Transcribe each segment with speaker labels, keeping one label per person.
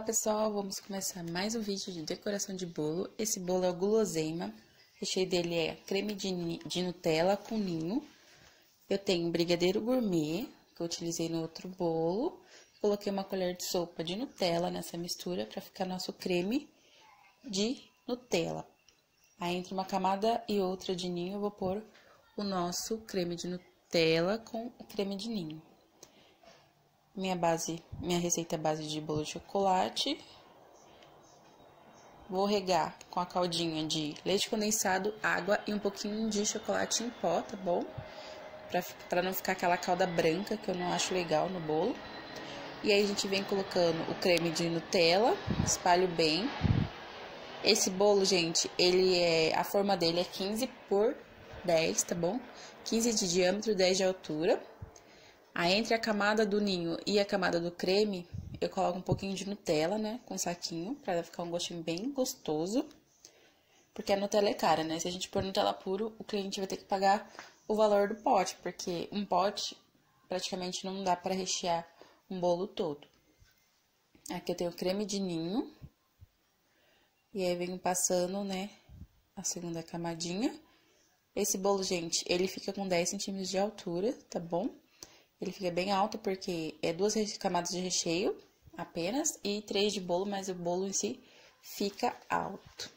Speaker 1: Olá pessoal, vamos começar mais um vídeo de decoração de bolo. Esse bolo é o guloseima, o recheio dele é creme de Nutella com ninho. Eu tenho um brigadeiro gourmet, que eu utilizei no outro bolo. Coloquei uma colher de sopa de Nutella nessa mistura para ficar nosso creme de Nutella. Aí entre uma camada e outra de ninho eu vou pôr o nosso creme de Nutella com o creme de ninho. Minha receita é base de bolo de chocolate. Vou regar com a caldinha de leite condensado, água e um pouquinho de chocolate em pó, tá bom? Pra não ficar aquela calda branca, que eu não acho legal no bolo. E aí a gente vem colocando o creme de Nutella, espalho bem. Esse bolo, gente, a forma dele é 15 por 10, tá bom? 15 de diâmetro, 10 de altura. Aí, entre a camada do ninho e a camada do creme, eu coloco um pouquinho de Nutella, né, com saquinho, pra ficar um gostinho bem gostoso. Porque a Nutella é cara, né? Se a gente pôr Nutella puro, o cliente vai ter que pagar o valor do pote, porque um pote praticamente não dá pra rechear um bolo todo. Aqui eu tenho creme de ninho. E aí, venho passando, né, a segunda camadinha. Esse bolo, gente, ele fica com 10 centímetros de altura, tá bom? Ele fica bem alto porque é 2 camadas de recheio apenas e 3 de bolo, mas o bolo em si fica alto.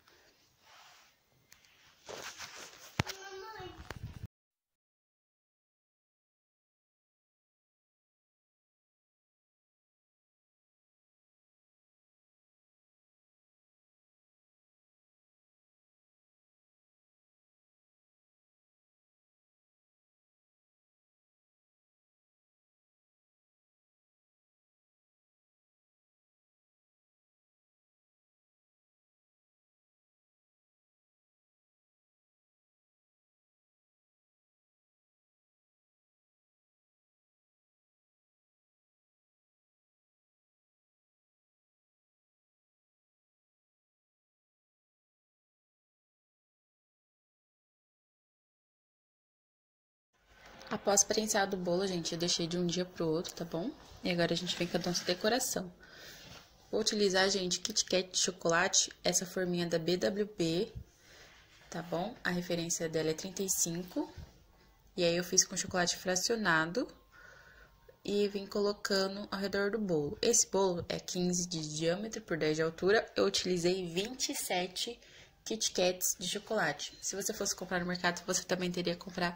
Speaker 1: Após prensado o bolo, gente, eu deixei de um dia pro outro, tá bom? E agora a gente vem com a nossa decoração. Vou utilizar, gente, Kit Kat de chocolate, essa forminha da BWB, tá bom? A referência dela é 35. E aí eu fiz com chocolate fracionado e vim colocando ao redor do bolo. Esse bolo é 15 de diâmetro por 10 de altura. Eu utilizei 27 Kit Kats de chocolate. Se você fosse comprar no mercado, você também teria que comprar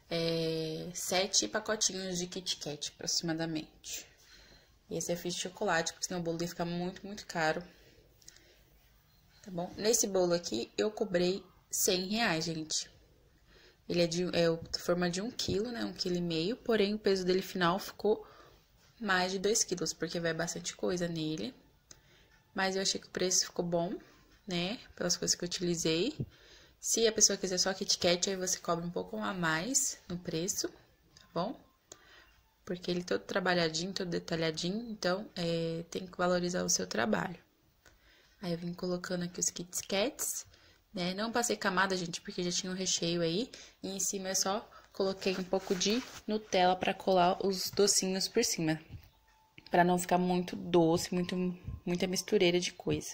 Speaker 1: 7 pacotinhos de Kit Kat, aproximadamente. Esse eu fiz de chocolate, porque senão o bolo ia ficar muito, muito caro. Tá bom? Nesse bolo aqui, eu cobrei R$100, gente. Ele é forma de 1 quilo, né? 1,5 kg, porém o peso dele final ficou mais de 2 quilos, porque vai bastante coisa nele. Mas eu achei que o preço ficou bom, né? Pelas coisas que eu utilizei. Se a pessoa quiser só Kit Kat, aí você cobra um pouco a mais no preço, tá bom? Porque ele é todo trabalhadinho, todo detalhadinho, então tem que valorizar o seu trabalho. Aí eu vim colocando aqui os Kit Kats, né? Não passei camada, gente, porque já tinha um recheio aí. E em cima eu só coloquei um pouco de Nutella pra colar os docinhos por cima. Pra não ficar muito doce, muita mistureira de coisa.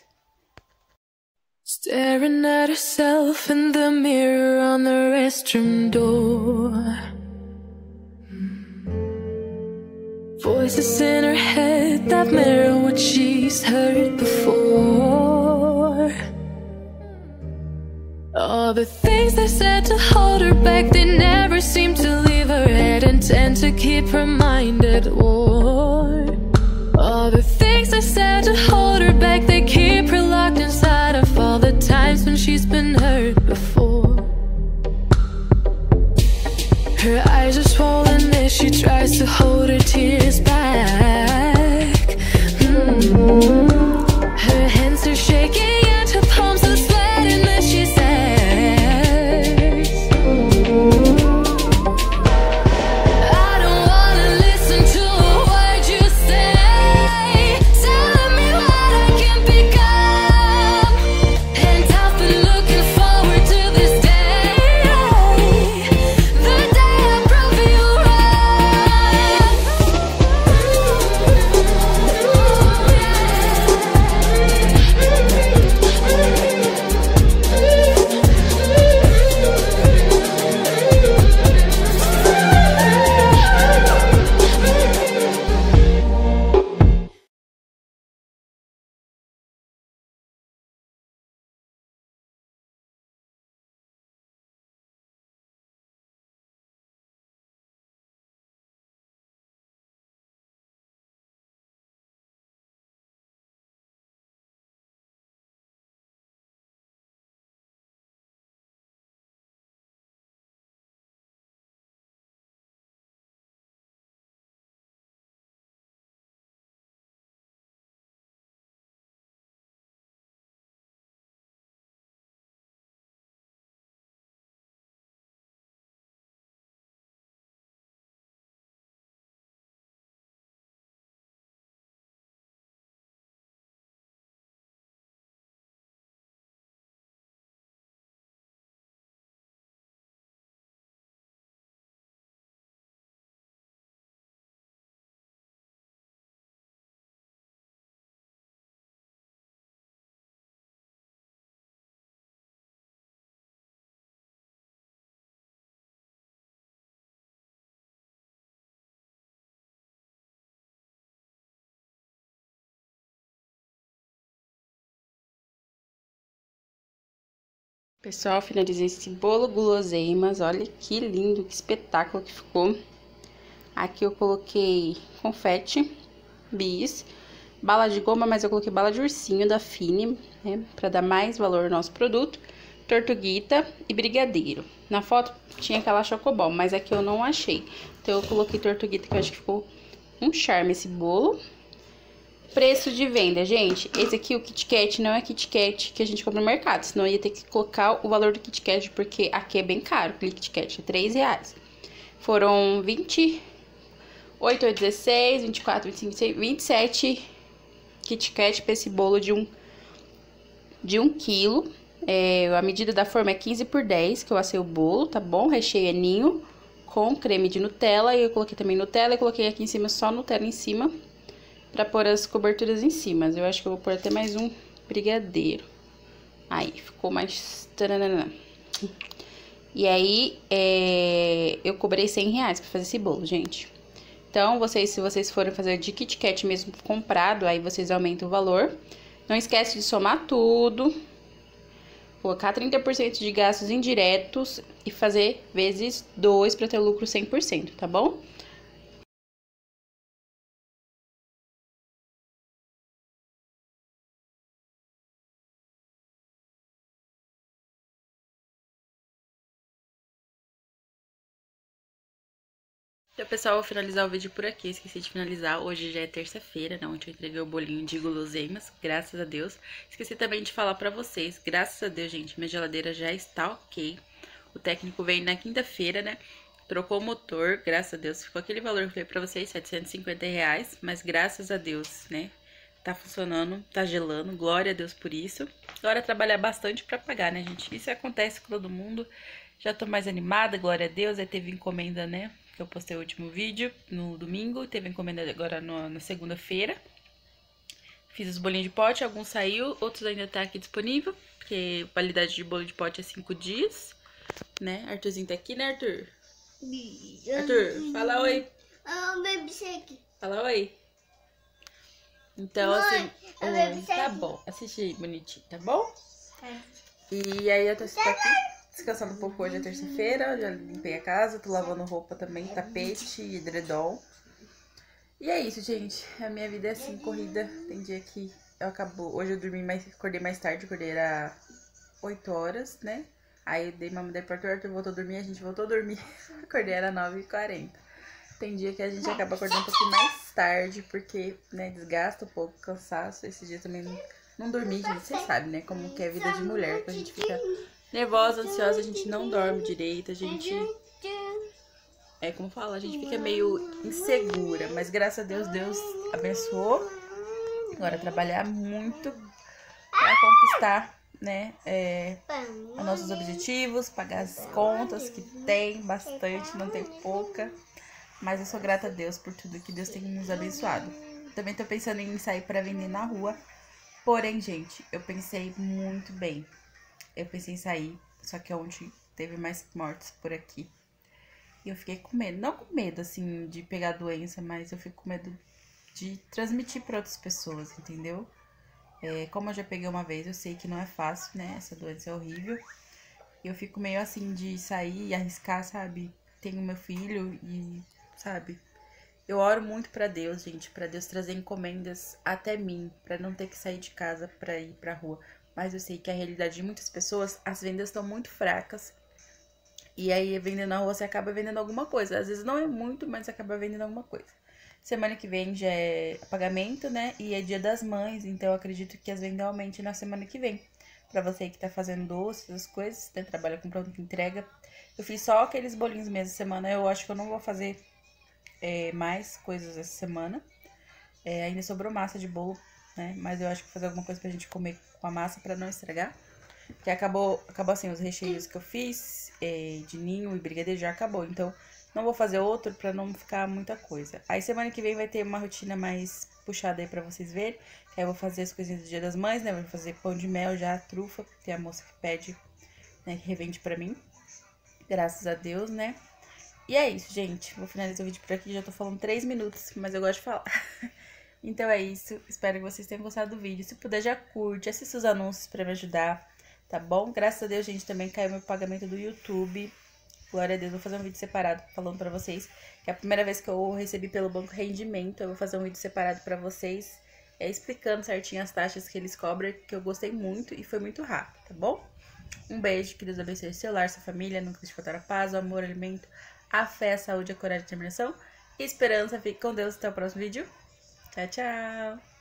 Speaker 2: Staring at herself in the mirror on the restroom door. Voices in her head that mirror what she's heard before. All the things they said to hold her back, they never seem to leave her head and tend to keep her mind at war. All the things they said to hold her back, they keep her locked inside of all the times when she's been hurt before. Her eyes are swollen as she tries to hold her tears back. Her hands are shaking and her palms are sweating as she says, I don't wanna listen to a word you say, telling me what I can become. And I've been looking forward to this day, the day I prove you wrong.
Speaker 1: Pessoal, finalizei esse bolo guloseimas. Olha que lindo, que espetáculo que ficou. Aqui eu coloquei confete, bis, bala de goma, mas eu coloquei bala de ursinho da Fini, né? Pra dar mais valor ao nosso produto. Tortuguita e brigadeiro. Na foto tinha aquela chocobol, mas aqui eu não achei. Então eu coloquei tortuguita, que eu acho que ficou um charme esse bolo. Preço de venda, gente, esse aqui, o Kit Kat, não é Kit Kat que a gente compra no mercado, senão eu ia ter que colocar o valor do Kit Kat, porque aqui é bem caro, o Kit Kat é R$3. Foram 28, 8, 16, 24, 25, 26, 27 Kit Kat pra esse bolo de 1 quilo. A medida da forma é 15 por 10, que eu assei o bolo, tá bom? Recheio é ninho com creme de Nutella, e eu coloquei também Nutella e coloquei aqui em cima só Nutella em cima, pra pôr as coberturas em cima. Eu acho que eu vou pôr até mais um brigadeiro. Aí, ficou mais... E aí, eu cobrei R$100 pra fazer esse bolo, gente. Então, se vocês forem fazer de Kit Kat mesmo comprado, aí vocês aumentam o valor. Não esquece de somar tudo. Colocar 30% de gastos indiretos e fazer vezes 2 pra ter o lucro 100%, tá bom? Então, pessoal, eu vou finalizar o vídeo por aqui. Esqueci de finalizar. Hoje já é terça-feira, né? Onde eu entreguei o bolinho de guloseimas, graças a Deus. Esqueci também de falar pra vocês, graças a Deus, gente, minha geladeira já está ok. O técnico veio na quinta-feira, né? Trocou o motor, graças a Deus. Ficou aquele valor que eu falei pra vocês, R$750. Mas graças a Deus, né? Tá funcionando, tá gelando. Glória a Deus por isso. Agora é trabalhar bastante pra pagar, né, gente? Isso acontece com todo mundo. Já tô mais animada, glória a Deus. Aí teve encomenda, né? Que eu postei o último vídeo no domingo, teve encomenda agora na segunda-feira. Fiz os bolinhos de pote, alguns saiu, outros ainda tá aqui disponível, porque a validade de bolo de pote é 5 dias, né? Arthurzinho tá aqui, né, Arthur? Arthur, fala oi. Fala oi. Então, assim, tá bom, assiste aí, bonitinho, tá bom? E aí eu tô aqui descansando um pouco. Hoje é terça-feira, já limpei a casa, tô lavando roupa também, tapete e edredom. E é isso, gente. A minha vida é assim, corrida. Tem dia que hoje eu acordei mais tarde, acordei era 8 horas, né? Aí eu dei uma mudei pro Arthur voltou a dormir, a gente voltou a dormir. Acordei era 9h40. Tem dia que a gente acaba acordando um pouquinho mais tarde, porque, né, desgasta um pouco, cansaço. Esse dia também não dormi, gente, vocês sabem, né, como que é a vida de mulher, que a gente fica nervosa, ansiosa, a gente não dorme direito, a gente... como fala, a gente fica meio insegura, mas graças a Deus, Deus abençoou. Agora trabalhar muito pra conquistar, né, os nossos objetivos, pagar as contas, que tem bastante, não tem pouca. Mas eu sou grata a Deus por tudo que Deus tem nos abençoado. Também tô pensando em sair pra vender na rua. Porém, gente, eu pensei muito bem. Eu pensei em sair, só que ontem teve mais mortes por aqui. E eu fiquei com medo. Não com medo, assim, de pegar doença, mas eu fico com medo de transmitir pra outras pessoas, entendeu? Como eu já peguei uma vez, eu sei que não é fácil, né? Essa doença é horrível. E eu fico meio assim de sair e arriscar, sabe? Tenho meu filho e... sabe? Eu oro muito pra Deus, gente, pra Deus trazer encomendas até mim, pra não ter que sair de casa pra ir pra rua. Mas eu sei que a realidade de muitas pessoas, as vendas estão muito fracas. E aí, vendendo na rua, você acaba vendendo alguma coisa. Às vezes não é muito, mas acaba vendendo alguma coisa. Semana que vem já é pagamento, né? E é Dia das Mães, então eu acredito que as vendas aumentem na semana que vem. Pra você que tá fazendo doces, as coisas, né? Trabalha com pronta entrega. Eu fiz só aqueles bolinhos mesmo essa semana. Eu acho que eu não vou fazer mais coisas essa semana. Ainda sobrou massa de bolo, né? Mas eu acho que vou fazer alguma coisa pra gente comer com a massa pra não estragar. Porque acabou assim, os recheios que eu fiz, de ninho e brigadeiro já acabou. Então, não vou fazer outro pra não ficar muita coisa. Aí, semana que vem vai ter uma rotina mais puxada aí pra vocês verem. Aí eu vou fazer as coisinhas do Dia das Mães, né? Vou fazer pão de mel já, trufa. Tem a moça que pede, né? Que revende pra mim. Graças a Deus, né? E é isso, gente. Vou finalizar o vídeo por aqui. Já tô falando 3 minutos, mas eu gosto de falar. Então é isso. Espero que vocês tenham gostado do vídeo. Se puder, já curte, assista os anúncios pra me ajudar. tá bom? Graças a Deus, gente, também caiu meu pagamento do YouTube. Glória a Deus, vou fazer um vídeo separado falando pra vocês que é a primeira vez que eu recebi pelo banco rendimento. Eu vou fazer um vídeo separado pra vocês, explicando certinho as taxas que eles cobram, que eu gostei muito e foi muito rápido, tá bom? Um beijo, que Deus abençoe seu lar, sua família, nunca deixe faltar a paz, o amor, o alimento, a fé, a saúde, a coragem, a determinação e esperança. Fique com Deus, até o próximo vídeo. Tchau, tchau!